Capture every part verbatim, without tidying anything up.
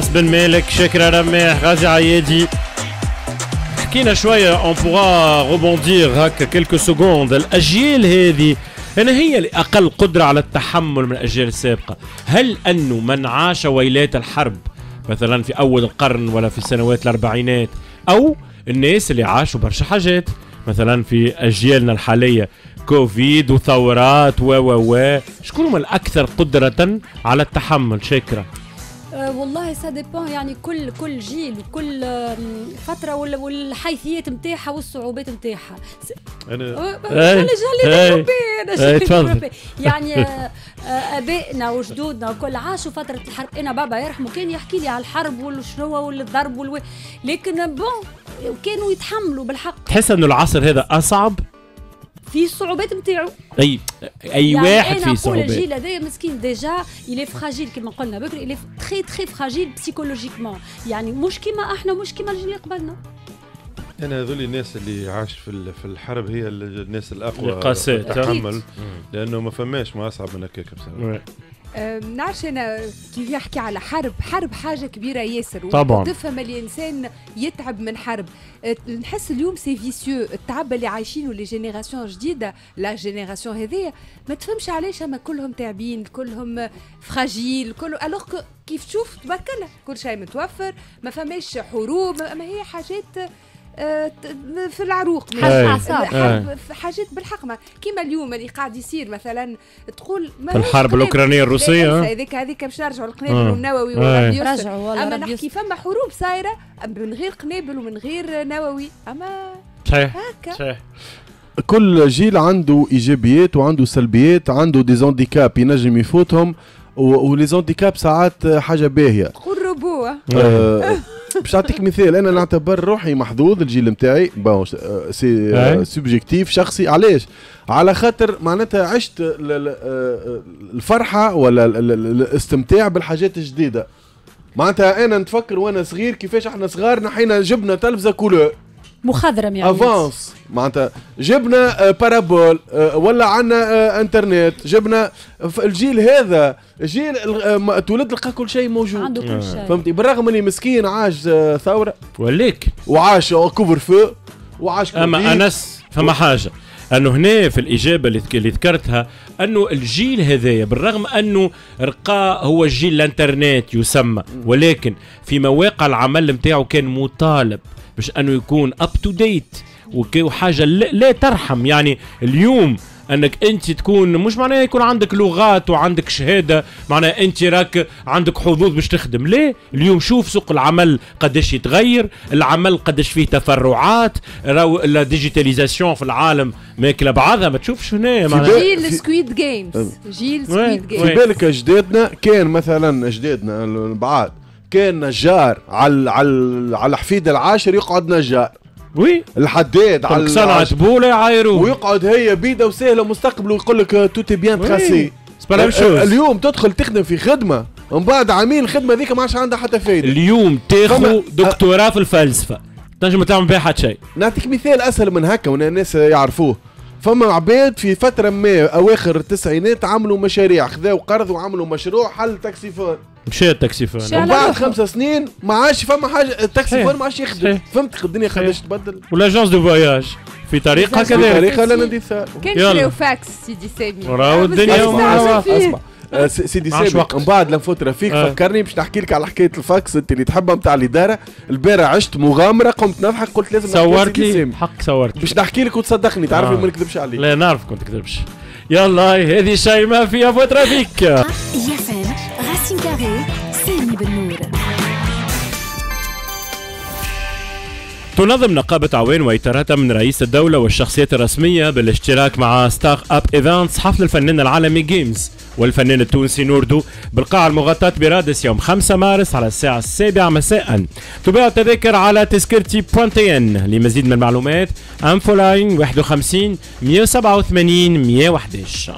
بن مالك، شاكرة رماح، غازي عيادي. حكينا شوية اون بوغا غوبوندير هكا كيلكو سكوند. الأجيال هذه أنا هي اللي أقل قدرة على التحمل من الأجيال السابقة. هل أنه من عاش ويلات الحرب مثلا في أول القرن ولا في سنوات الأربعينات، أو الناس اللي عاشوا برشا حاجات مثلا في أجيالنا الحالية، كوفيد وثورات و و و شكون هم الأكثر قدرة على التحمل؟ شاكرة. أه والله سا ديبون، يعني كل كل جيل وكل فتره والحيثيات نتاعها والصعوبات نتاعها. انا انا جالي ربي انا جالي ربي يعني ابائنا وجدودنا وكل عاشوا فتره الحرب. انا بابا يرحمه كان يحكي لي على الحرب والشنو والضرب والو... لكن بون كانوا يتحملوا بالحق. تحس انه العصر هذا اصعب في الصعوبات نتاعو؟ اي اي يعني واحد فيه صعوبات. أنا الجيل هذايا مسكين ديجا يلي فراجيل كما قلنا بكري، يلي تخي تخي فراجيل بسيكولوجيكمون، يعني مش كيما احنا، مش كيما الجيل اللي قبلنا. انا هذول الناس اللي عاش في في الحرب هي الناس الاقوى القاسات تحمل، لانه ما فماش ما اصعب من هكاك بصراحه. أه نعرفش انا كيف يحكي على حرب، حرب حاجه كبيره ياسر، طبعا تفهم الانسان يتعب من حرب. أه نحس اليوم سي فيسيو، التعب اللي عايشينه لي جينيراسيون جديده، لا جينيراسيون هذيا ما تفهمش علاش اما كلهم تعبين، كلهم فراجيل، كله الوغ كيف تشوف تبارك الله كل شيء متوفر، ما فماش حروب، اما هي حاجات في العروق، حاجات بالحق كيما اليوم اللي قاعد يصير مثلا تقول في الحرب الاوكرانيه الروسيه هذيك هذيك باش نرجعوا للقنابل والنووي ورجعوا، اما نحكي فما حروب صايره من غير قنابل ومن غير نووي. اما صحيح هكا صحيح. كل جيل عنده ايجابيات وعنده سلبيات، عنده دي زونديكاب ينجم يفوتهم، ولي زونديكاب ساعات حاجه باهيه. تقول ربوه باش نعطيك مثال، انا نعتبر روحي محظوظ، الجيل نتاعي بون سي سوبجيكتيف شخصي. علاش؟ على خاطر معناتها عشت الفرحه ولا الاستمتاع بالحاجات الجديده. معناتها انا نتفكر وانا صغير كيفاش احنا صغار نحينا جبنا تلفزه كولور مخضرم يعني افانس، معناتها جبنا بارابول ولا عنا انترنت، جبنا الجيل هذا جيل تولد لقى كل شيء موجود، عنده كل شيء، فهمتي؟ بالرغم اني مسكين عاش ثوره وليك وعاش كوفر فو وعاش كوفيد. اما انس فما حاجه انه هنا في الاجابه اللي ذكرتها، انه الجيل هذايا بالرغم انه رقى هو جيل الانترنت يسمى، ولكن في مواقع العمل نتاعو كان مطالب باش انه يكون اب تو ديت وحاجه لا ترحم. يعني اليوم انك انت تكون مش معناها يكون عندك لغات وعندك شهاده معناها انت راك عندك حظوظ باش تخدم، ليه؟ اليوم شوف سوق العمل قداش يتغير، العمل قداش فيه تفرعات، راهو لا ديجيتاليزاسيون في العالم ماكله بعضها، ما تشوفش هنا جيل سكويد جيمز، جيل سكويد جيمز. في بالك اجدادنا كان مثلا اجدادنا البعاد كان نجار على على على الحفيد العاشر يقعد نجار، وي الحداد على صنعة بوله يعايروه، ويقعد هي بيده وسهله مستقبله ويقول لك توتي بيان تراسي. اليوم تدخل تخدم في خدمه ومن بعد عامين الخدمه ذيك ما عادش عندها حتى فايده. اليوم تاخذ دكتوراه في الفلسفه تنجم تعمل بها حتى شيء. نعطيك مثال اسهل من هكا والناس يعرفوه. فما عباد في فتره ما اواخر التسعينات عملوا مشاريع، خذاو قرض وعملوا مشروع حل تاكسيفون، مشى التاكسيفون ومن بعد خمس سنين ما عادش فما حاجه، التاكسيفون ما عادش يخدم. فهمت الدنيا قداش تبدل. والاجونس دو فواياج في طريقها كذلك، طريقها للاندثار. كان شراو فاكس سيدي سامي راهو الدنيا. اسمع سيدي سامي من بعد لنفوت رفيق آه. فكرني باش نحكي لك على حكايه الفاكس انت اللي تحبها نتاع الاداره. البارح عشت مغامره قمت نضحك قلت لازم صورت لي حق صورت باش نحكي لك وتصدقني تعرفني آه. ما نكذبش عليك. لا نعرف كنت تكذبش. يلا هذه شيماء في افوت رفيق. يافن راسين كاري سامي بالنور. تنظم نقابة عوان وإطاراتها من رئيس الدولة والشخصيات الرسمية بالاشتراك مع ستار اب ايفنتس حفل الفنان العالمي جيمز والفنان التونسي نوردو بالقاعة المغطاة برادس يوم خمسة مارس على الساعة السابعة مساء. تباع التذاكر على تذكرتي بوانتين. لمزيد من المعلومات انفولاين واحد وخمسين مية وسبعة وثمانين مية وأحد عشر.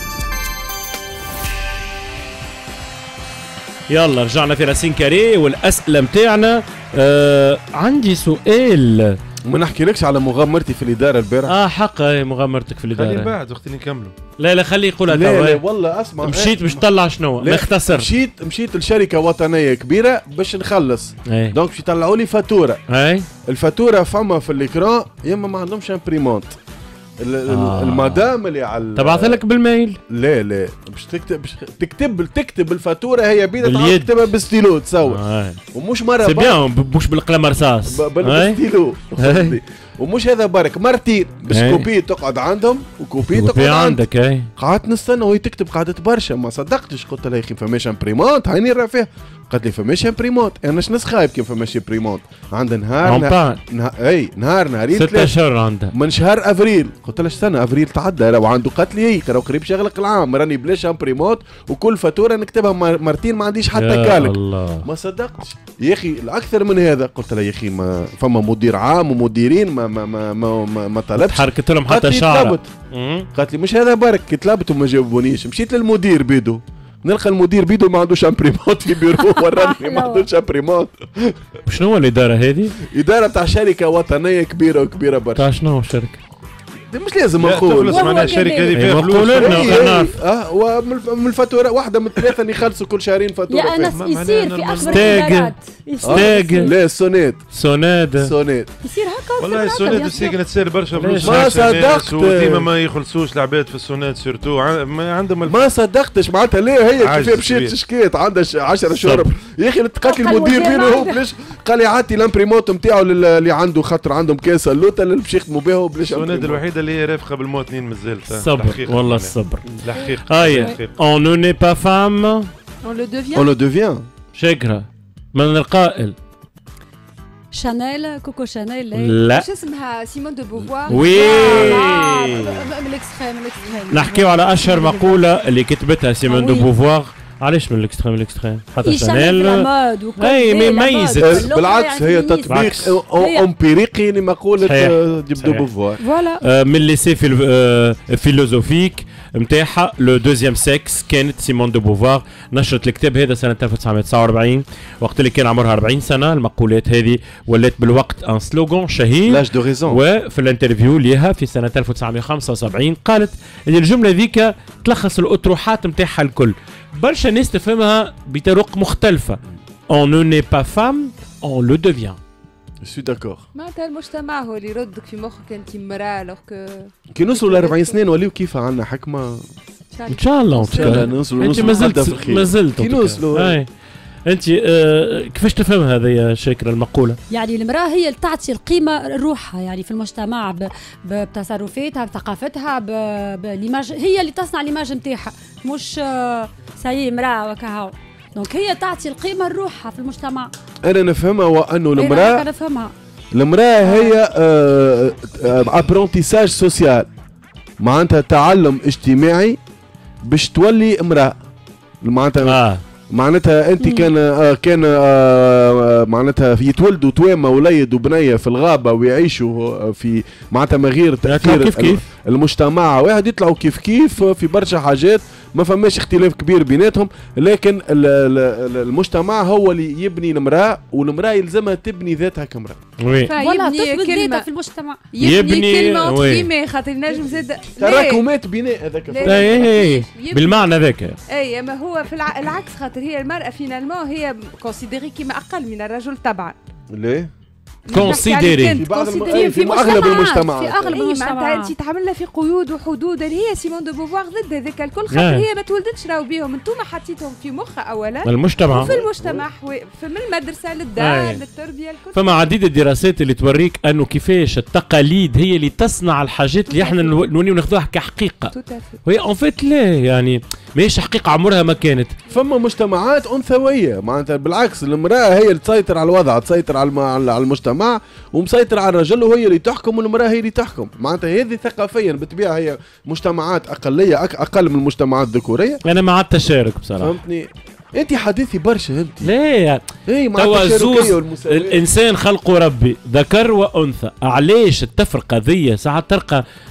يلا رجعنا في راسين كاري والأسئلة متاعنا. آه عندي سؤال ما نحكيلكش على مغامرتي في الاداره البارح. اه حق مغامرتك في خلي الاداره. بعد وقت نكملوا. لا لا خليه يقولها لا لا توا. والله اسمع، مشيت باش تطلع شنو؟ لا، نختصر. مشيت مشيت لشركه وطنيه كبيره باش نخلص. اي دونك باش يطلعوا لي فاتوره. اي الفاتوره فما في الاكران يما ما عندهمش امبريمونت. آه. المدام اللي على تبعث لك بالميل. لا لا باش تكتب باش تكتب تكتب الفاتوره هي بيدها باليد. تكتبها بالستيلو تصور. آه. ومش مره سي بيان مش بالقلم رصاص. ب- بالستيلو أي. ومش هذا برك مرتين باش أي. كوبي تقعد عندهم وكوبي تقعد في عندك. عندك اي. قعدت نستنى وهي تكتب قعدت برشا ما صدقتش، قلت لها يا اخي فماش امبريمونت هاني راه فيها. قالت لي فماش امبريمونت، انا شنو خايب كيف فماش امبريمونت. عندها نهار أمبان. نه... اي نهار نهارين ستة ثلاثة اشهر عندها. من شهر افريل. قلت لها استنى افريل تعدى لو عنده. قالت لي اي راهو قريب شغلك العام راني بلاش امبريمونت وكل فاتوره نكتبها مر- مرتين ما عنديش حتى يا كالك. الله. ما صدقتش يا اخي الاكثر من هذا. قلت لها يا اخي ما فما مدير عام ومديرين ما ما ما ما, ما, ما طلبش. حركت لهم قالت حتى لي شعر. طلبت. قالت لي مش هذا برك كي طلبت وما جاوبونيش. مشيت للمدير بيدو نلقى المدير بيدو ما عندوش امبريمونت في بيرو. وراني ما عندوش امبريمونت. شنو هو الاداره هذه؟ اداره تاع شركه وطنيه كبيره وكبيره برشا. تاع شنو الشركه؟ مش لازم لا نقول. تخلص معناها الشركه هذه فيها ما فلوس. نقول لنا إيه، غير إيه. نعرف. اه ومن الف- من الفاتوره واحده من ثلاثه اللي يخلصوا كل شهرين فاتوره. يا انس ما- معناها يصير في نورمال. اكبر ستاج. الادارات ستاج. لا سونيت سوناد. سونيت يصير هكا والله السونات السيكنت تسير برشا فلوس. ما برشا ناس صدقت. وديما ما يخلصوش العباد في السونات سيرتو ع- ما عندهم الف... ما صدقتش معناتها ليه هي عاجز كيف مشيت كبير. شكيت عندها ش- عشرة شهور. يا اخي قالت لي قال المدير المدير بينه ما هو عنده. بلاش. قال لي عطي الامبريمونت نتاعو اللي عنده خاطر عندهم كاسه اللوطه اللي باش يخدموا بها وبلاش السونات امبريمونت. الوحيده اللي هي رافقه بالمواطنين مازال. الصبر والله الصبر. الحقيقه. اي الحقيقة. اون نو ني با فام. اون لو دوفيان. اون لو دوفيان. شكرا من القائل. شانيل كوكو شانيل. لا شو اسمها سيمون دو بوفوار. وي من الاكستريم الاكستريم. نحكيو على اشهر مقوله اللي كتبتها سيمون دو وي. بوفوار. علاش من الاكستريم الاكستريم حتى يشمل شانيل. مود وكل أي، دي ما لا يميزت. مود واللغة بالعكس هي يعني تطبيق بالعكس. هي- امبيريقي لمقوله صحيح. آه، دي بدو صحيح. بوفوار. فوالا. آه، من ليسي فيلوزوفيك نتاعها لو دوزيام سكس كانت سيمون دو بوفوار. نشرت الكتاب هذا سنه ألف وتسعمائة وتسعة وأربعين وقت اللي كان عمرها أربعين سنه. المقولات هذه ولات بالوقت ان سلوغان شهير. لاج دو ريزون. وفي الانترفيو ليها في سنه ألف وتسعمائة وخمسة وسبعين قالت ان الجمله ذيك تلخص الاطروحات نتاعها الكل. برشا ناس تفهمها بطرق مختلفه. on ne n'est pas femme on le devient. جو سوي داكور. معناتها المجتمع هو اللي يردك في مخك انت مراه لوغ كو كي نوصلوا ل أربعين سنين وليو كيف عندنا حكمه. ان شاء الله ان شاء الله. نوصلوا انت نوصلوا ما حتى في زلت الخير. ما زلت كي نوصلوا اي انت آه كيفاش تفهم هذا يا شاكر المقوله؟ يعني المرأة هي اللي تعطي القيمة روحها يعني في المجتمع ب... ب... بتصرفاتها بثقافتها ب... بالإيماج. هي اللي تصنع الإيماج نتاعها مش آه، سي امرأة وكهو. دونك هي تعطي القيمة لروحها في المجتمع. انا نفهمها وانه أنا المراه نفهمها. المراه هي ابرونتيساج سوسيال معناتها تعلم اجتماعي باش تولي امراه. معناتها اه معناتها انت كان آه كان آه معناتها يتولدوا توامه وليد وبنيه في الغابه ويعيشوا في معناتها من غير تاثير كيف كيف المجتمع واحد يطلعوا كيف كيف في برشا حاجات ما فماش اختلاف كبير بيناتهم. لكن المجتمع هو اللي يبني المراه والمراه يلزمها تبني ذاتها كامراه. وي ولا يبني تثبت ذاتها كلمه في المجتمع. يبني- يبني كلمه وي. كيما خاطر نجم زاد تراكمات بناء هذاك. لا. اي اي يبني. بالمعنى ذاك. اي ما هو في الع... العكس خاطر هي المراه فينالمون هي كونسيديري كيما اقل من الرجل طبعا. ليه؟ كونسيديري. في بعض الم... في- أي في في اغلب مجتمعات، المجتمعات. في أغلب اي معناتها المجتمعات. انت تعمل لها في قيود وحدود اللي هي سيمون دو بوفوار ضد هذاك الكل خاطر آه. هي ما تولدتش راهو بيهم انتم حطيتهم في مخها اولا المجتمع وفي المجتمع حو- في من المدرسه للدار آه. للتربيه الكل. فما عديد الدراسات اللي توريك انه كيفاش التقاليد هي اللي تصنع الحاجات اللي احنا نو- نوليو ناخذوها كحقيقه. تو تافي. وهي اون فيت لا يعني ماهيش حقيقه عمرها ما كانت. فما مجتمعات انثويه معناتها بالعكس المراه هي اللي تسيطر على الوضع تسيطر على الم- على المجتمع ومسيطر على الرجل وهي اللي تحكم والمراه هي اللي تحكم. معناتها هذه ثقافيا بالطبيعه هي مجتمعات اقليه أك- اقل من المجتمعات الذكوريه. انا مع التشارك بصراحه. فهمتني؟ انت حديثي برشا انت. ليه اي مع توا التشاركيه زوز والمساواه. الانسان خلقه ربي ذكر وانثى. علاش التفرقه ذي ساعات تلقى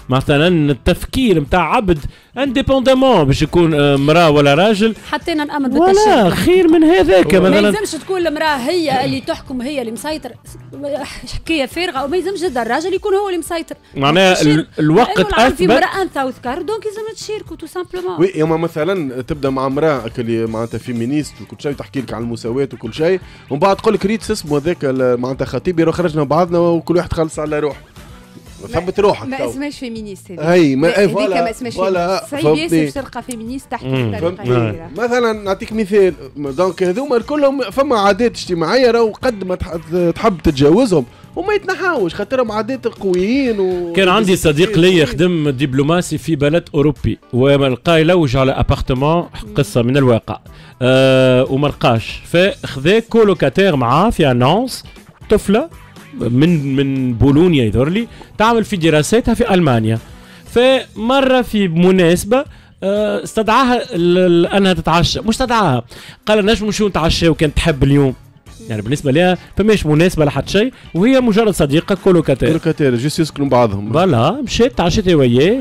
مثلا التفكير نتاع عبد انديبوندامون باش يكون مراه ولا راجل، حطينا نامن ولا بالتشريع خير من هذاك. ما مثلا يلزمش تكون المراه هي اللي تحكم، هي اللي مسيطر، حكايه فارغه. وما يلزمش جدا الراجل يكون هو اللي مسيطر، معناها الوقت اثبت في مراه انثى وذكر دونك لازم تشاركوا تو سامبلومون. وي يوم مثلا تبدا مع امراه اللي معناتها فيمينيست وكل شيء تحكي لك عن المساواه وكل شيء، ومن بعد تقول لك ريت اسمه هذاك معناتها خطيبي خرجنا بعضنا وكل واحد خلص على روحه. ثبت روحك. ما اسمهاش فيمينيست هذيك. هي ما هذيك فوالا ما اسمهاش فوالا صعيب ياسر باش تلقى فيمينيست تحكي بطريقه كبيره. مثلا نعطيك مثال، دونك هذوما كلهم فما عادات اجتماعيه راهو قد ما تحب تتجاوزهم وما يتنحاوش خاطرهم عادات قويين. و... كان عندي صديق لي يخدم دبلوماسي في بلد اوروبي ولقى يلوج على ابارتمون، قصه من الواقع، أه وما لقاش، فخذا كولوكاتير معاه في انونس طفله من من بولونيا يظهر لي تعمل في دراساتها في المانيا. فمره في مناسبه استدعاها انها تتعشى، مش استدعاها، قال نجم نمشيو نتعشى وكان تحب اليوم، يعني بالنسبه لها فماش مناسبه لحد شيء، وهي مجرد صديقه كولوكاتير كولوكاتير جيس يسكنوا بعضهم. فوالا مشيت تعشيت وياه،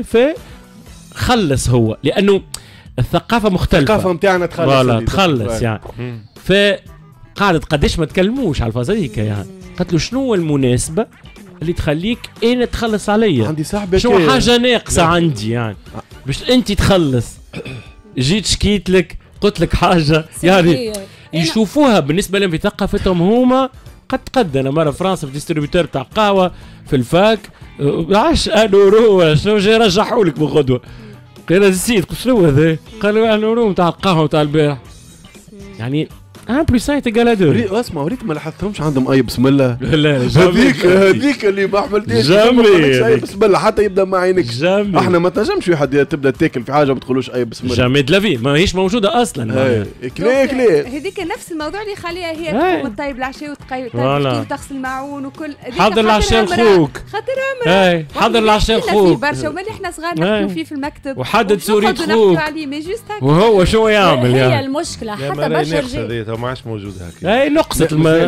فخلص هو لانه الثقافه مختلفه، الثقافه نتاعنا تخلص فوالا تخلص يعني. ف قعدت قداش ما تكلموش على الفازيكا يعني، قالت له شنو المناسبه اللي تخليك انا تخلص عليا؟ عندي صاحبك شنو حاجه ناقصه عندي يعني باش انت تخلص؟ جيت شكيت لك قلت لك حاجه يعني يشوفوها بالنسبه لهم في ثقافتهم هما قد قد. انا مره فرنسا في ديستريبيوتور تاع قهوه في الفاك عشرة يورو شنو جاي رجعوا لك بغدوه، قال السيد قلت شنو هذا؟ قالوا عشرة يورو تاع القهوه تاع البارح. يعني ان بلس ان تيغال دو. اسمع وريت ما لاحظتهمش عندهم اي بسم الله. لا لا هذيك هذيك اللي ما عملتهاش جامي اي بسم الله حتى يبدا مع عينك. جامي. احنا ما تنجمش واحد تبدا تاكل في حاجه ما تقولوش اي بسم الله. جامي دلافي ما هيش موجوده اصلا. كلي كلي هذيك نفس الموضوع اللي خليها هي تقوم تطيب العشاء وتقيم وتغسل الماعون وكل. حضر العشاء لخوك. خاطرها مرة. حضر العشاء لخوك. برشا ومالي احنا صغار نحكيو فيه في المكتب. وحدد صورة خوك. وهو شو يعمل يعني؟ هي المشكله حتى برشا رجال ما عادش موجود هكا. اي نقصة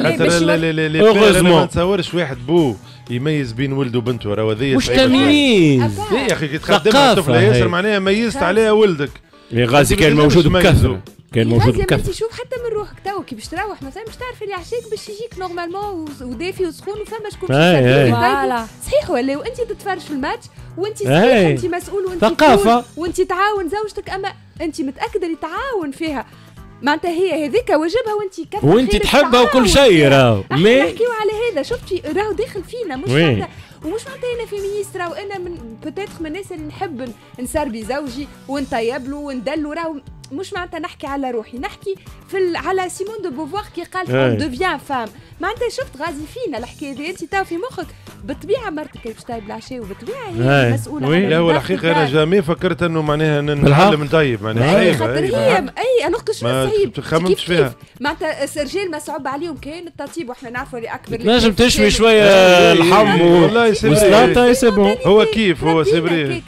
الماء ما نتصورش واحد بو يميز بين ولده وبنته، راه هذيا مش تمييز يا اخي كي تخدمها طفله ياسر معناها ميزت عليها ولدك. يا غازي كان موجود بكثره، كان موجود بكثره. انت شوف حتى من روحك تو كي باش تروح مثلا باش تعرف اللي عشاك باش يجيك نورمالمون ودافي وسخون وفما شكون باش صحيح ولا وانت تتفرج في الماتش وانت صحيح انت مسؤول وانت ثقافه وانت تعاون زوجتك، اما انت متاكده اللي تعاون فيها معناتها هي هذيك واجبها وانت كثر وانت تحبها وكل شيء راهو. مي نحكيو على هذا شفتي راهو داخل فينا مش معناتها ومش معناتها انا فيمينيست، راهو انا من بوتيتر من الناس اللي نحب نسربي زوجي ونطيب له وندلو، راهو مش معناتها نحكي على روحي، نحكي في ال... على سيمون دو بوفوار كي قال اون دوفيان فام، معناتها شفت غازي فينا الحكايه دي. انت تو في مخك بالطبيعه مرتك اللي باش طايب العشاء وبالطبيعه هي مسؤوله على. لا هو الحقيقه انا جامي فكرت انه معناها نتعلم نطيب معناها اي خاطر هي اي انا قلت شنو صعيب ما خممتش فيها معناتها الرجال ما صعب عليهم كاين التطيب واحنا نعرفوا اللي اكبر نجم تشوي شويه اللحم والسلطه سي هو كيف هو سيبري.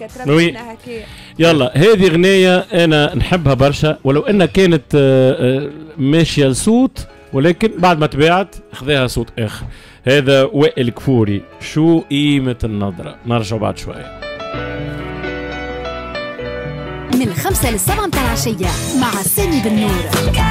يلا هذه غنية أنا نحبها برشا ولو أنها كانت ماشية لصوت، ولكن بعد ما تباعت خذاها صوت آخر. هذا وائل كفوري، شو قيمة النظرة. نرجع بعد شوية. من خمسة للسبعة متاع العشية مع سامي بالنور.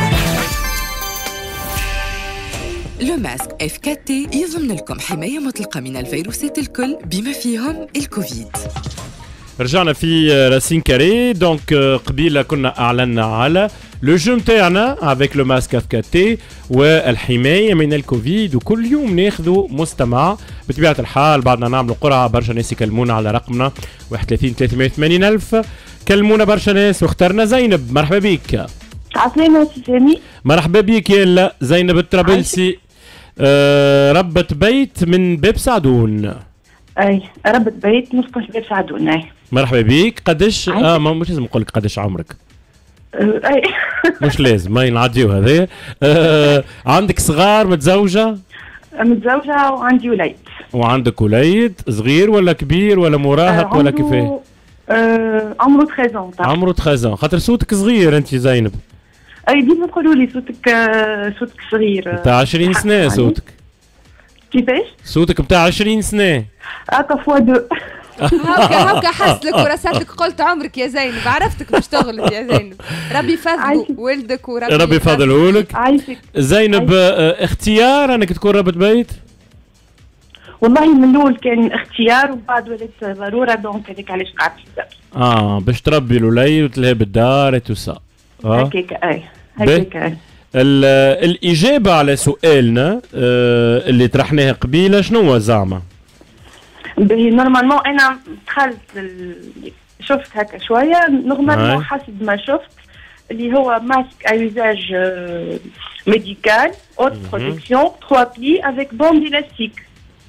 لو ماسك اف كات تي يضمن لكم حماية مطلقة من الفيروسات الكل بما فيهم الكوفيد. رجعنا في راسين كاري. دونك قبيله كنا اعلنا على لو جو نتاعنا افيك لو ماسك اف كات تي والحمايه من الكوفيد، وكل يوم ناخذوا مستمع بطبيعه الحال. بعدنا نعملوا قرعه، برشا ناس يكلمونا على رقمنا واحد وثلاثين ثلاثمائة وثمانين ألف. كلمونا برشا ناس واخترنا زينب. مرحبا بك. عسلامة سامي. مرحبا بك يلا زينب الطرابلسي، آه ربة بيت من باب سعدون. اي ربة بيت نسكن في باب سعدون. اي مرحبا بيك. قداش اه ما مش لازم نقول لك قداش عمرك. اي مش لازم ما ينعديو هذايا. آه عندك صغار؟ متزوجة؟ متزوجة وعندي وليد. وعندك وليد صغير ولا كبير ولا مراهق آه ولا كيفاه؟ آه عمره ثلاثة عام. عمره ثلاثة عام. خاطر صوتك صغير انت زينب. اي ديما تقولوا لي صوتك آه صوتك صغير. بتاع عشرين سنة صوتك. كيفاش؟ صوتك بتاع عشرين سنة. هكا فوا دو. هاكا هاكا حس لك ورسالتك قلت عمرك يا زينب عرفتك باش تغلط يا زينب. ربي يفضلوا ولدك وربي ربي يفضله لك. عايشك زينب آه اختيار انك تكون ربة بيت؟ والله من الاول كان اختيار وبعد ولات ضروره دونك هذيك علاش قعدت في الدار. اه باش تربي الولي وتلهي بالدار وتوسا. اه هكاك اي هكاك اي. الإجابة على سؤالنا آه اللي طرحناه قبيلة شنو هو زعما؟ باهي نورمالمون أنا دخلت شفت هكا شوية نورمالمون حسب ما شفت اللي هو ماسك à usage euh, médical, haute protection, trois plis avec bande élastique.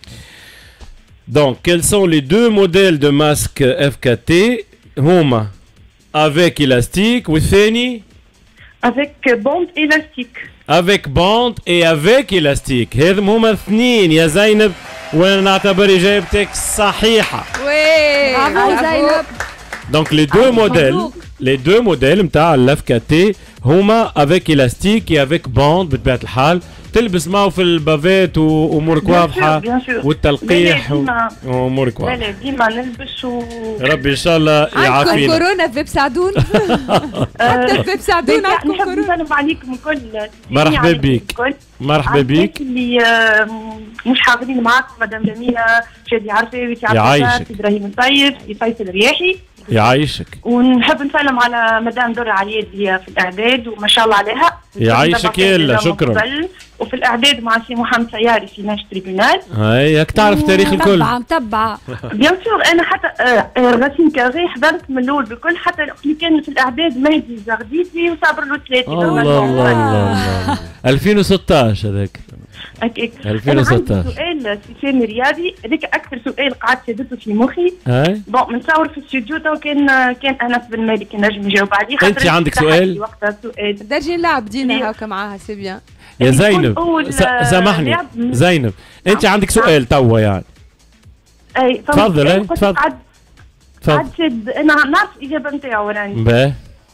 Donc, quels sont les deux modèles de masques F K T هما avec élastique والثاني avec bande élastique. Avec bande et avec élastique. هذم هما اثنين يا زينب وانا نعتبر اجابتك صحيحة. وي برافو زينب. Donc les deux modèles, les deux modèles نتاع ال F K T هما avec élastique et avec bande بطبيعة الحال. تلبس معه في البافات وامورك واضحه والتلقيح وامورك واضحه. لا ديما نلبس و ربي ان شاء الله يعافينا. عندكم كورونا في بسعدون؟ حتى في بسعدون عندكم كورونا. نحب نسلم عليكم الكل. مرحبا بك. مرحبا بك. اللي مش حاضرين معاكم مدام جميله شادي عرفاوي يعيشك. ابراهيم الطيب فيصل الرياحي. يعيشك. ونحب نسلم على مدام درة عياد اللي في الاعداد وما شاء الله عليها. يعيشك يلا شكرا. وفي الاعداد مع سي محمد سياري في ناش تريبيونال. هاي هاك تعرف تاريخ الكل. متبعه متبعه. بيان سور انا حتى راسين كاغي حضرت من الاول بالكل حتى اللي كان في الاعداد مهدي الزغديدي وصابر له ثلاثه. الله الله الله. ألفين وستطاش هذاك. هكاك. ألفين وستطاش. عندي سؤال سيساني رياضي هذاك اكثر سؤال قعدت شدته في مخي. هاي. بون منصور في الاستوديو تو كان كان انس بن مالك نجم يجاوب عليه. انت عندك سؤال؟ وقتها سؤال. درجي نلعب دينا هاكا معاها سي بيان. يا زينب سامحني زينب انت عندك سؤال توا يعني. اي تفضل اي تفضل تفضل. انا نعرف الاجابه نتاعو راني. باهي.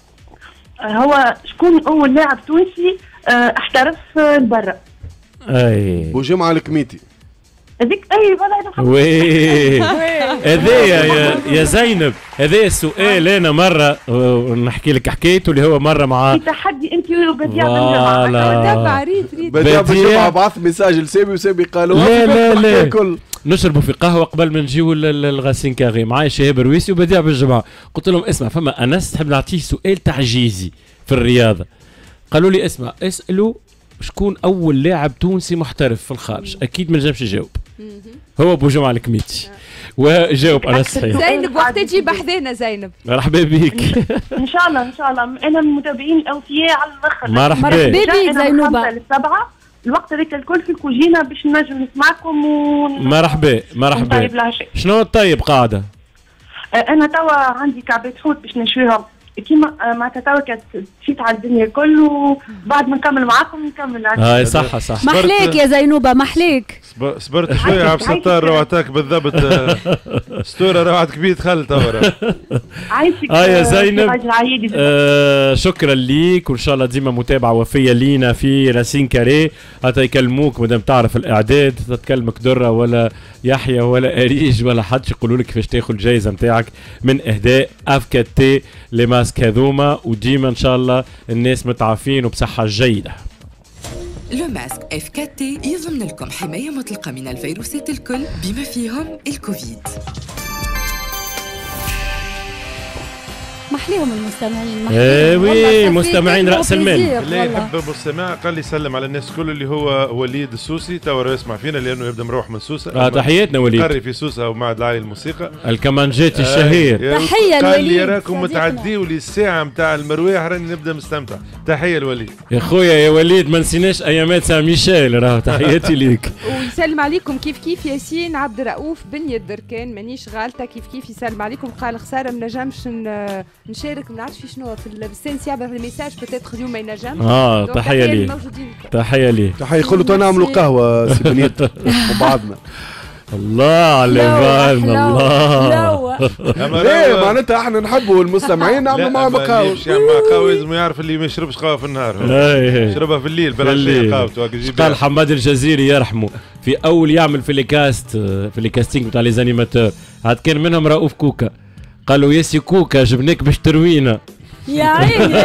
هو شكون اول لاعب تونسي احترف لبرا؟ اي بوجمعة الكميتي. هذيك اي والله وي هذايا يا يا زينب هذايا السؤال انا مره نحكي لك حكايته اللي هو مره مع في تحدي انت وبديع بالجمعه. تبع ريت ريت بديع بالجمعه بعث ميساج لسامي وسامي قالوا لا لا لا الكل نشربوا في قهوه قبل ما نجيو الغاسين كاغي معايا شهاب رويسي وبديع بالجمعه. قلت لهم اسمع فما انس تحب نعطيه سؤال تعجيزي في الرياضه. قالوا لي اسمع اسالوا شكون اول لاعب تونسي محترف في الخارج. اكيد ما نجمش يجاوب. هو بوجمعة الكميتي وجاوب انا صحيح. زينب وقت تجي بحذانا زينب. مرحبا بك. ان شاء الله ان شاء الله انا من المتابعين الاوفياء على الاخر. مرحبا بك زينوبه. السبعه الوقت هذاك الكل في الكوجينه باش نجم نسمعكم و مرحبا مرحبا. شنو الطيب قاعده؟ انا توا عندي كعبات حوت باش نشويهم كيما معناتها توا كانت مشيت على الدنيا الكل وبعد ما نكمل معاكم نكمل. هاي صح صح. محليك يا زينوبه محليك. صبرت شويه عبد الستار روعتك بالضبط. ستوره روعتك بيت خل توا. عايشك. اه يا زينب آه شكرا ليك وان شاء الله ديما متابعه وفيه لينا في راسين كاري. حتى يكلموك مادام تعرف الاعداد تتكلمك دره ولا يحيى ولا اريج ولا حد يقولوا لك كيفاش تاخذ الجائزه نتاعك من اهداء اف كي تي لي ماسك هذوما. وديما ان شاء الله الناس متعافين وبصحه جيده. لو ماسك اف كي تي يضمن لكم حمايه مطلقه من الفيروسات الكل بما فيهم الكوفيد. محليهم المستمعين. ايه وي مستمعين راس المال. اللي يحب المستمع قال لي سلم على الناس الكل اللي هو وليد السوسي توا يسمع فينا لانه يبدا مروح من سوسه. اه تحياتنا وليد. قري في سوسه ومعهد العالي للموسيقى. الكمانجات الشهير. آه تحيه لوليد. قال لي راكم متعديوا لي الساعه نتاع المرواح راني نبدا مستمتع. تحيه لوليد. يا خويا يا وليد ما نسيناش ايامات سان ميشيل راهو تحياتي ليك. ويسلم عليكم كيف كيف ياسين عبد الرؤوف بن يدركان مانيش غالطه كيف كيف يسلم عليكم قال خساره ما نجمش نشارك ما نعرفش في شنو في السنس يابا في الميساج بتاتخ اليوم ما ينجمش. اه تحيه ليه تحيه ليه تحيه يقولوا تو نعملوا قهوه سي بنيت وبعضنا. الله على بالنا الله. ليه معناتها احنا نحبوا المستمعين نعملوا معهم قهوه. يمشي مع قهوه لازم يعرف اللي ما يشربش قهوه في النهار يشربها في الليل بلا قهوته. قال حماد الجزيري يرحمه في اول يعمل في لي كاست في لي كاستينغ نتاع لي زانيماتور عاد كان منهم رؤوف كوكا قالوا ياسي كوكا جبناك باش تروينا. يا عيني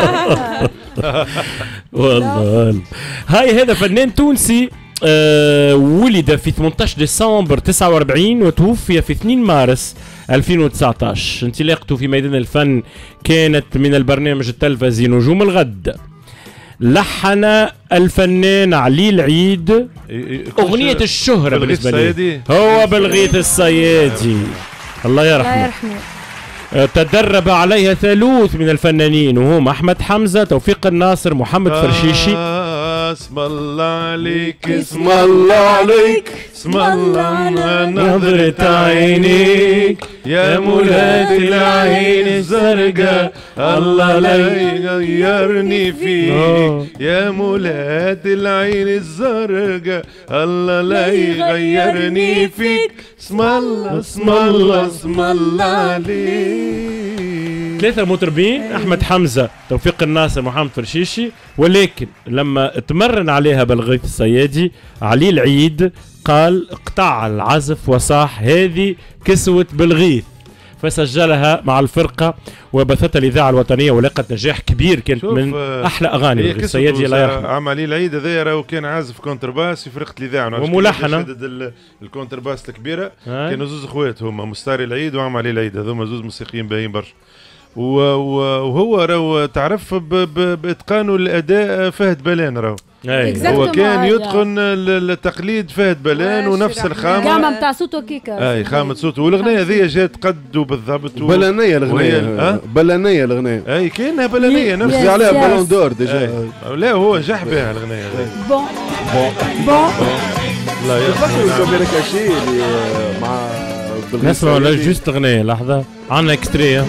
والله. هاي هذا فنان تونسي أه ولد في ثمانية عشر ديسمبر تسعة وأربعين وتوفي في اثنين مارس ألفين وتسعة عشر. انطلاقته في ميدان الفن كانت من البرنامج التلفزيوني نجوم الغد. لحن الفنان علي العيد أغنية الشهرة بالنسبة لي هو بالغيث الصيادي الله يرحمه. الله يرحمه. تدرب عليها ثالوث من الفنانين وهم أحمد حمزة، توفيق الناصر، محمد فرشيشي. اسم الله عليك اسم الله عليك اسم الله نظرة عينيك يا مولات العين الزرقاء الله لا يغيرني فيك يا مولات العين الزرقاء الله لا يغيرني فيك اسم الله اسم الله اسم الله عليك. ثلاثة مطربين أحمد حمزة، توفيق الناصر، محمد فرشيشي، ولكن لما تمرن عليها بالغيث الصيادي علي العيد قال اقطع العزف وصاح هذه كسوة بالغيث، فسجلها مع الفرقة وبثتها الإذاعة الوطنية ولقت نجاح كبير. كانت من أحلى أغاني بالغيث الصيادي الله يرحمه. عم علي العيد هذا راهو كان عازف كونترباس في فرقة الإذاعة وملحنة الكونترباس الكبيرة. كانوا زوز اخوات هما مستاري العيد وعم علي العيد، هذوما زوز موسيقيين باهيين برشا. وهو راهو تعرف باتقانه الاداء فهد بلان راهو هو كان يتقن التقليد فهد بلان ونفس الخامه الخامه نتاع صوته كيكا اي خامه صوته. والاغنيه هذه جات قدو بالضبط بلانيه الاغنيه بلانيه الاغنيه اي كانها بلانيه نفس اللي عليها بالون دور ديجا. لا هو نجح بها الاغنيه هذه. بون بون لا يفكروا كبير كاشي اللي مع نسمع ولا جوست اغنيه لحظه عندنا اكستري.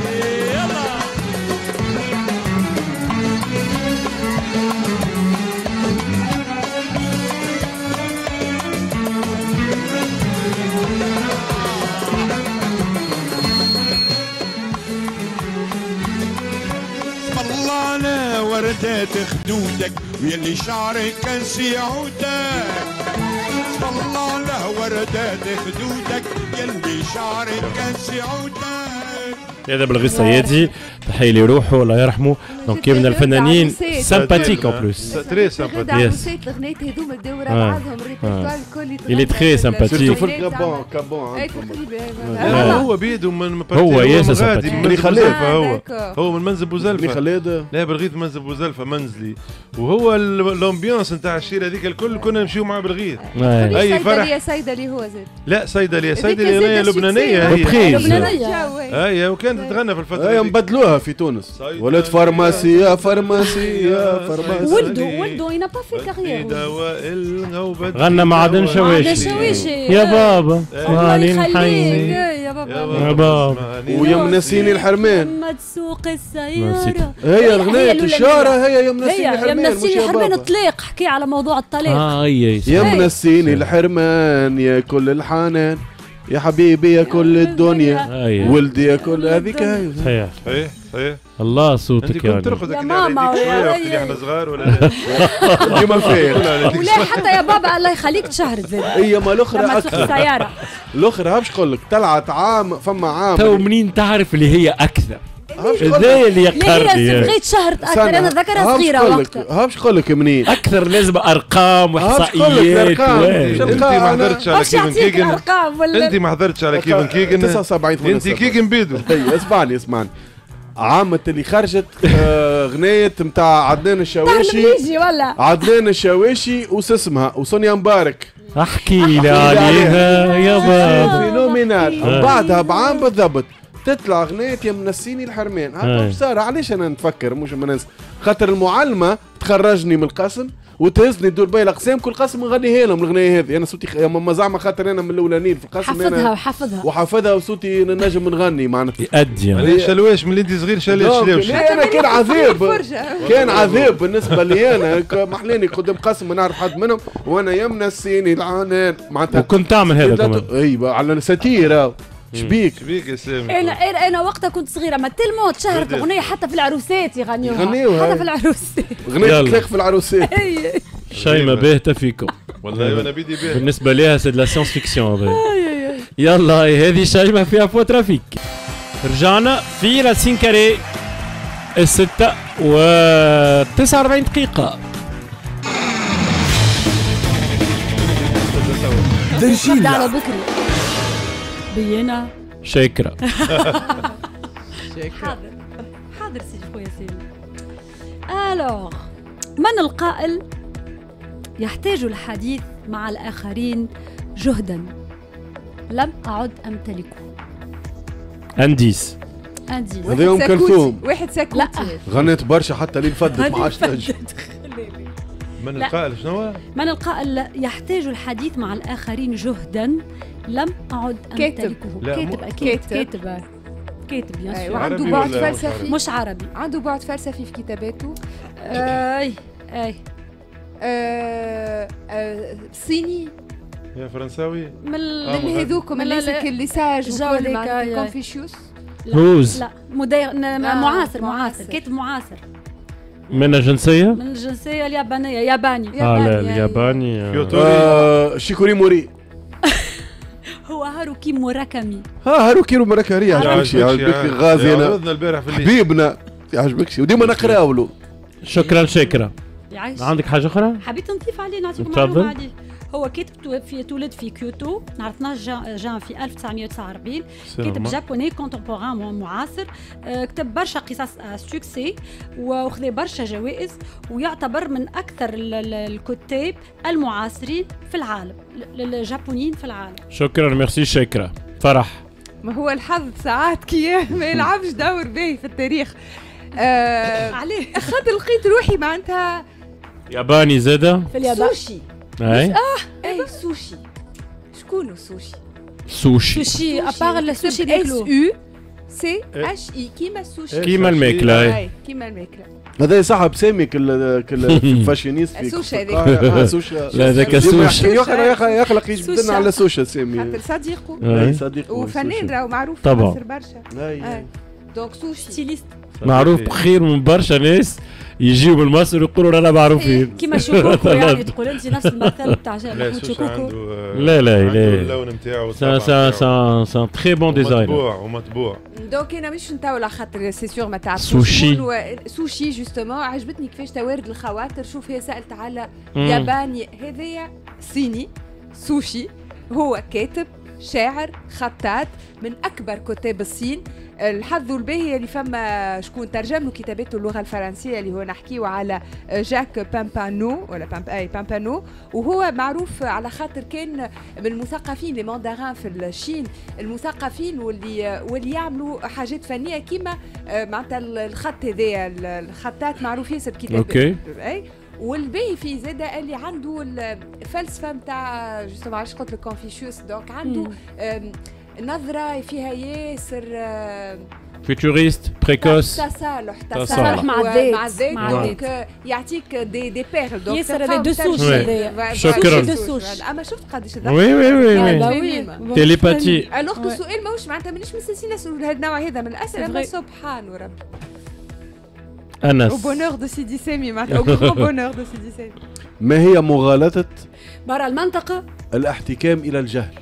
وردات خدودك ويلي شعرك كان سيعودك اسم الله على وردات خدودك يلي شعرك كان سيعودك. هذا بالغيث الصيادي تحية لروحه الله يرحمه. دونك من الفنانين سامباتيك اون بلوس تري سامباتيك. يس الاغنيات هذوما دورة بعضهم الريبرتوار الكل اللي تري سامباتيك. كابون كابون هو بيده من هو ياسر سامباتيك. من خليفة هو هو من منزل بوزلفة. من خليده لا بالغيث منزل بوزلفة منزلي. وهو الامبيونس نتاع الشيرة هذيك الكل كنا نمشيو معاه بالغيث. اي فرح يا صيدلي هو زاد. لا صيدلي صيدلي اغنية لبنانية هي. لبنانية. اي وكانت تتغنى في الفترة هي مبدلوها في تونس. ولد فارماسية فارماسية فارماسية. ولدو ولدو ينا با في كارير. غنى مع عدن شويشي. يا بابا اسمعني نحيي يا بابا يا بابا ويمنسيني الحرمان. ما تسوق السيارة. هي اغنية الشارة هي يمنسيني الحرمان. يمنسيني الحرمان طليق حكي على موضوع الطلاق. اه يمنسيني الحرمان يا كل الحنان يا حبيبي يا كل الدنيا ولدي يا كل هذيك. صحيح صحيح صحيح. الله صوتك يا يا ماما شويه وقت اللي احنا صغار ولا لا؟ ديما فين ولا حتى يا بابا الله يخليك تشهرت زاد. هي ما الاخرى اكثر السياره الاخرى باش نقول لك طلعت عام فما عام تو منين تعرف اللي هي اكثر ازاي اللي يقرني هي بغيت شهرت اكثر انا ذكرها صغيره وقتها. ها باش نقول لك منين اكثر لازم ارقام واحصائيات. انت ما حضرتش على كيفن كيجن انت ما حضرتش على كيفن كيجن تسعة وسبعين انت كيجن بيدو. اسمعني اسمعني عامة اللي خرجت اغنية نتاع عدنان الشاويشي ولا عدنان الشاويشي وس اسمها وسونيا مبارك. احكي لي عليها يا بابا فينومينال. بعدها بعام بالضبط تطلع اغنية يا منسيني الحرمان. هاكا صار علاش انا نتفكر مش مننسى خاطر المعلمة تخرجني من القسم وتهزني تدور بي الاقسام كل قسم نغنيها لهم الاغنيه هذه. انا صوتي يا ماما زعما خاطر انا من الاولانيين في القسم حفظها وحفظها وحفظها وصوتي نجم نغني معناتها يأدي يعني شلواش من اللي انت صغير شلواش شلواش. انا كان عذاب كان عذاب بالنسبه لي انا محليني قدام قسم ما نعرف حد منهم وانا يمنى السيني العنان معناتها وكنت تعمل هذا كمان. ايوه على ساتيره شبيك شبيك يا سامي. انا انا وقتها كنت صغيره ما تلمو تشهرت الاغنيه حتى في العروسات يغنيوها يغنيوها حتى في العروسات اغنيه تلاقي في العروسات. شيء ما باهته فيكم والله انا بدي بيه بالنسبه ليها سي لا ساينس فيكسيون. يلا هذه شيماء فيها فو ترافيك. رجعنا في راسين كاري الستة وتسعة وأربعين دقيقة. درجيلا على بكري بينا شاكرة. حاضر حاضر سيدي خويا سيدي. الوغ من القائل يحتاج الحديث مع الآخرين جهدا لم أعد أمتلكه؟ أنديس أنديس. هذا يوم كلثوم. واحد ساكوتي. لا غنيت برشا حتى لين فدت ما عادش تنجم. من لا. القائل شنو؟ من القائل يحتاج الحديث مع الآخرين جهدا لم أعد كاتب. أمتلكه؟ لا، كاتب مو- أكيد كاتب. كاتب كاتب بيان أي، سور. وعنده عربي بعد ولا مش فلسفي. عربي؟ مش عربي. عنده بعد فلسفي في كتاباته. اي اي آه، آه، صيني يا فرنساوي. من ال- آه، من هذوك من الناس ال- اللي ساج الجو وكل هذيك، معناتها أي. كونفوشيوس. لا، هوز. لا مدير ن- آه، معاصر معاصر معاصر. كاتب معاصر من الجنسية؟ من الجنسية اليابانية ياباني. اه لا ياباني، الياباني. كيوتو. آه، شيكوري موري. هو هاروكي موراكامي. ها هاروكي مراكاري يعجبكش يعجبك غازي انا عرضنا البارح في الليل. حبيبنا يعجبكش وديما نقراو له. شكرا شاكرة. يعيش. عندك حاجة أخرى؟ حبيت نضيف عليه نعطيكم تفضل. معلومة عليه. هو كاتب تو- في تولد في كيوتو نهار اثناش جان جان في ألف وتسعمائة وتسعة وأربعين. كاتب جابوني كونتمبوران معاصر. آه، كتب برشا قصص سوكسي وخذ برشا جوائز ويعتبر من اكثر ال- ال- الكتاب المعاصرين في العالم ال- الجابونيين في العالم. شكرا ميرسي شاكرة. فرح. ما هو الحظ ساعات كي ما يلعبش دور باهي في التاريخ. آه، عليه خاطر لقيت روحي معناتها ياباني زادة. في اليابان. سوشي. اي اي سوشي. شكون سوشي؟ سوشي سوشي ابار السوشي اس ناكلو. يو سي اش اي كيما السوشي. كيما الماكلة. أي. اي كيما الماكله. هذا صاحب سامي كل كل فاشينيست في السوشي هذيك. آه، سوشي. لا ذاك ديما السوشي. يحكي- يخلق يخلق- يخلق يجبدنا سوشي. على سوشي سامي. خاطر صديقه أي. أي صديق وفنان راهو معروف طبعا. مصر برشا. أي. أي. دونك سوشي. ستيليست معروف بخير من برشا ناس يجيو من مصر ويقولوا رانا معروفين. كيما شوكوكو يعني تقول انت نفس المثل بتاع لا محمود سوشي شوكوكو. عنده آه، لا لا عنده لا. اللون نتاعو. سا سا سا سا تري بون ديزاينر. ومطبوع ومطبوع. دونك انا مش نتاول على خاطر سي سور ما تعرفوش سوشي. شكون هو. سوشي جوستومون عجبتني كيفاش توارد الخواطر. شوف هي سالت على مم. ياباني هذايا صيني. سوشي هو كاتب شاعر خطاط من اكبر كتاب الصين. الحظ الباهي اللي فما شكون ترجم له كتاباته اللغه الفرنسيه اللي هو نحكيو على جاك بامبانو ولا بامب اي بامبانو. وهو معروف على خاطر كان من المثقفين لي مانداران في الصين المثقفين واللي واللي يعملوا حاجات فنيه كيما معناتها الخط هذايا الخطات معروف ياسر بكتاباته. أوكي. اي والباهي في زاده اللي عنده الفلسفه نتاع جوستومون علاش قلت لك كونفوشيوس. دونك عنده آم، نظره فيها ياسر آم، فيتوريست بريكوس. تصالح تصالح مع و- الذات. مع الذات. مع دونك آه، يعطيك دي دي بيرل. دونك ياسر تلقاهم هذا دو ترجمة. سوشي هذايا. فوالا. شكراً. دو دو سوشي. سوشي. اما شفت قداش وي وي وي آه، وي. لا وي. وي. تيليباتي. الوغ Ouais. السؤال ماهوش معناتها مانيش مستنسين نسألوا هذا النوع هذا من الاسئله. C'est ما vrai. سبحان ربي. أنس. au bonheur de Sidi Sami معناتها au grand bonheur de Sidi Sami. ما هي مغالطة برا المنطقة. الاحتكام إلى الجهل؟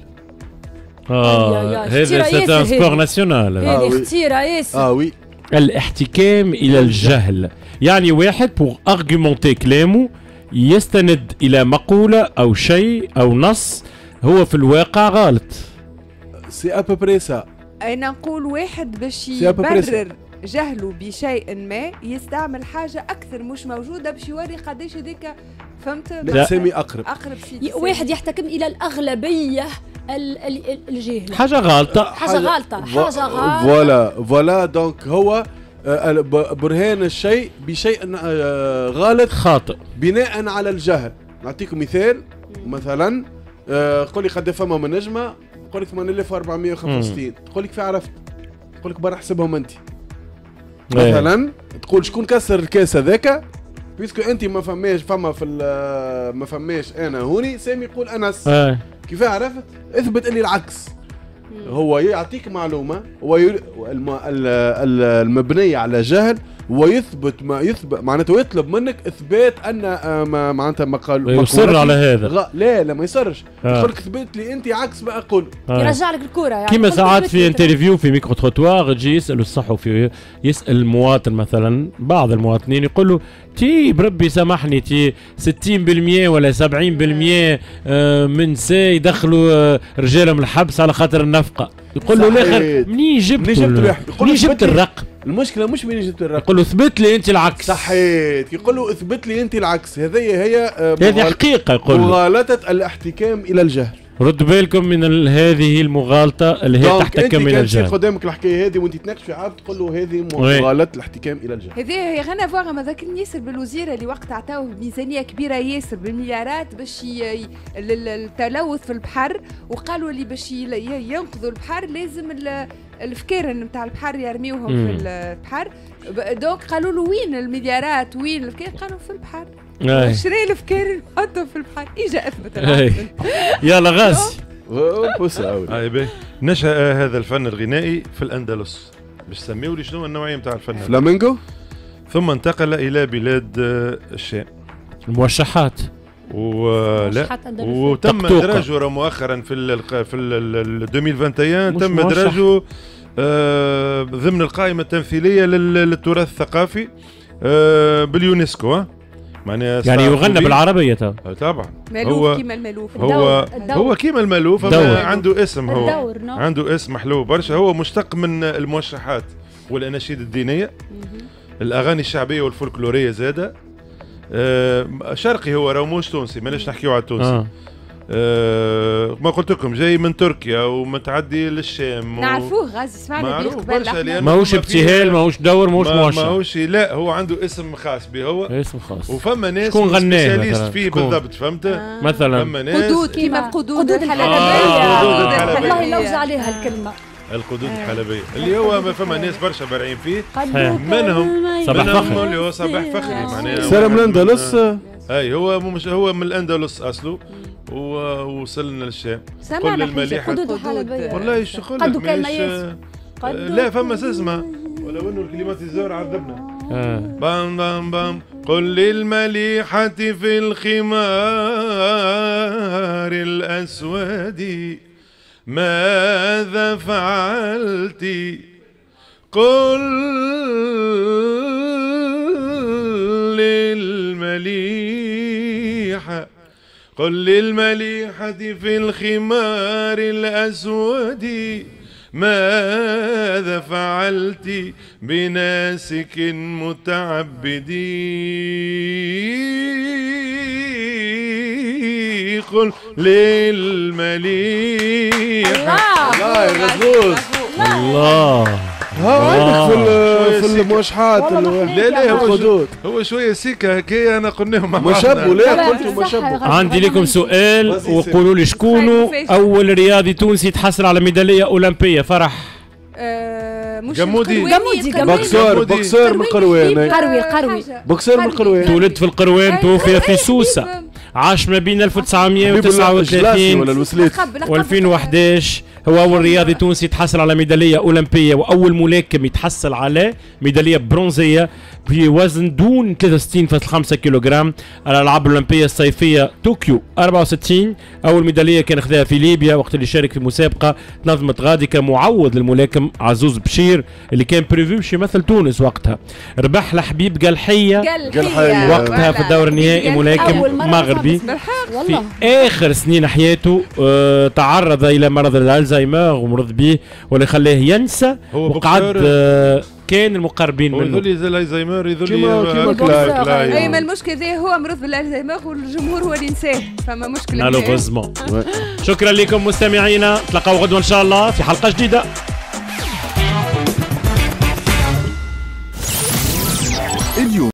اه يا- يا، هذا اختراع سي ان ياسر سبور هذه. ناسيونال. آه، هذه وي. اختيرة ياسر. اه وي. الاحتكام الى الجهل يعني واحد بوغ ارغيومونتي كلامه يستند الى مقولة او شيء او نص هو في الواقع غلط. سي ا بري سا. انا نقول واحد باش C'est à peu près ça. يبرر جهله بشيء ما يستعمل حاجه اكثر مش موجوده باش يوري قداش هذيك فهمت. لا سامي أقرب. اقرب سيدي ي- واحد يحتكم إلى الأغلبية ال- ال- ال- الجاهلة. حاجة غلطة. حاجة غلطة. حاجة غلطة. فوالا فوالا دونك هو آه، ب- برهان الشيء بشيء آه، غلط خاطئ. بناء على الجهل. نعطيكم مثال. مثلا آه، قولي قد فما من نجمة قولك ثمانية آلاف وأربعمائة وخمسة وستين تقولك في عرفت تقولك برا حسبهم انت. مثلا تقول شكون كسر الكاس هذاك بيسكو انت ما فماش فما في ال- ما فماش انا هوني سامي يقول انس. آه. كيف عرفت؟ اثبت اللي العكس. هو يعطيك معلومه هو ير... الم... ال- ال- المبنيه على جهل ويثبت ما يثبت معناته يطلب منك اثبات ان ما معناتها ما قال يصر على هذا غ... لا لا ما يصرش آه. يقول لك اثبت لي انت عكس ما اقول آه. يرجع لك الكره يعني كيما ساعات في انترفيو في ميكرو تروتوار تجي يسال الصحفي يسال المواطن مثلا بعض المواطنين يقول له تي بربي سامحني تي ستين بالمئة ولا سبعين بالمئة من سي يدخلوا رجالهم الحبس على خاطر النفقه يقول له الاخر منين جبت منين جبت الرقم المشكله مش منين جبت الرقم يقول له اثبت لي انت العكس صحيت يقول له اثبت لي انت العكس هذه هي هذه حقيقه يقول مغالطه الاحتكام الى الجهل ردوا بالكم من هذه المغالطه اللي هي تحتكم الى الجهل انت قدامك الحكايه هذه وانت تناقش في عاب تقول له هذه مغالطه الاحتكام الى الجهل هذه هي غنى فوغ ما ذاكرني ياسر بالوزيره اللي وقت عطاوه ميزانيه كبيره ياسر بالمليارات باش التلوث في البحر وقالوا اللي باش ينقذوا البحر لازم الفكارن نتاع البحر يرميوهم في البحر دونك قالوا له وين المليارات وين الفكارن قالوا في البحر شري الفكارن حطوا في البحر اجا اثبت العكس يلا غاز هاي باهي نشأ هذا الفن الغنائي في الأندلس باش سميوا لي شنو النوعية نتاع الفن فلامينغو ثم انتقل إلى بلاد الشام الموشحات ولا وتم ادراجه مؤخرا في ال في ال ألفين وواحد وعشرين تم ادراجه آه ضمن القائمه التمثيليه للتراث الثقافي آه باليونسكو معناها يعني يغنى بالعربيه طبعا هو كيما المالوف هو الدور. هو كيما المالوف عنده اسم هو الدور عنده اسم محلو برشا هو مشتق من الموشحات والاناشيد الدينيه الاغاني الشعبيه والفولكلوريه زاده آه شرقي هو راهو موش تونسي ماناش نحكيو على التونسي آه. آه ما قلت لكم جاي من تركيا ومتعدي للشام نعرفوه غازي اسمعنا معروف برشا ماهوش ابتهال ماهوش دور ماهوش موشح ماهوش لا هو عنده اسم خاص به هو اسم خاص وفما ناس شكون غناه فيه بالضبط فهمت آه. مثلا فما ناس قدود كيما القدود الحلبيه والله لوز عليها الكلمه القدود الحلبيه اللي هو ما فما ناس برشا بارعين فيه منهم صباح فخري اللي هو صباح فخري معناها سلام من الاندلس اي هو مش هو من الاندلس اصله ووصلنا للشام كل المليحه والله شغل لا فما اسمها ولو انه الكلمات الزهر عذبنا بام بام بام قل للمليحه في الخمار الاسود ماذا فعلت قل للمليحة قل للمليحة في الخمار الأسود ماذا فعلت بناسك متعبدي قل للمليحة الله يا غزوز الله ها عندك في في الموشحات لا لا هو هو شويه سيكا هكايا انا قلناهم مع بعض مشابه لا قلت مشابه عندي لكم سؤال وقولوا لي شكون اول رياضي تونسي تحصل على ميداليه اولمبيه فرح جمودي جمودي بوكسور بوكسور من القروان قروي قروي بوكسور من القروان تولد في القروان توفي في سوسه عاش ما بين ألف وتسعمئة وتسعة وثلاثين و2011 هو أول رياضي تونسي تحصل على ميدالية أولمبية وأول ملاكم يتحصل على ميدالية برونزية بوزن دون ثلاثة وستين فاصلة خمسة كيلوغرام على الألعاب الأولمبية الصيفية طوكيو أربعة وستين. أول ميدالية كان أخذها في ليبيا وقت اللي شارك في مسابقة تنظمت غادي كمعوض للملاكم عزوز بشير اللي كان بريفيو باش يمثل تونس وقتها. ربح لحبيب قلحية وقتها في الدور النهائي ملاكم مغربي. في آخر سنين حياته اه تعرض إلى مرض الألزهايمر ومرض به واللي خلاه ينسى وقعد اه كان المقربين منه يذولي زي الالزهايمر يذولي اي ما المشكل ذي هو مرض بالالزهايمر والجمهور هو اللي نساه فما مشكله مالوغوزمون. شكرا لكم مستمعينا، تلقاو غدوه ان شاء الله في حلقه جديده.